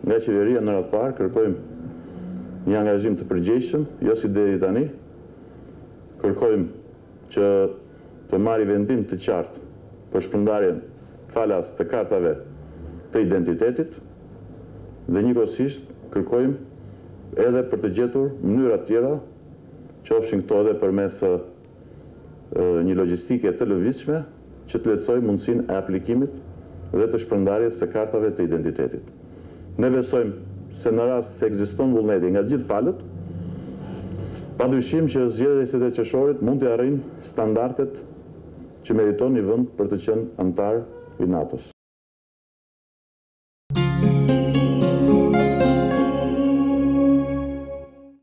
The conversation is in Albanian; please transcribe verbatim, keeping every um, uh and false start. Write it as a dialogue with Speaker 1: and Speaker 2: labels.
Speaker 1: nga qeveria në radhë parë kërkojmë një angazhim të përgjegjshëm, jo si deri tani. Kërkojmë që të marrë vendim të qartë për shpërndarjen falas të kartave të identitetit dhe njëkohësisht kërkojmë edhe për të gjetur mënyra tjera, qofshin këto edhe përmes një logjistike të lëvizshme që të lehtësojë mundësinë e aplikimit dhe të shpërndarjes së kartave të identitetit. Ne besojmë se në rast se ekziston vullneti nga gjithë palët, padyshim që zgjedhësit e qershorit mund të arrijnë standardet që meriton një vend për të qenë antar i NATO-s.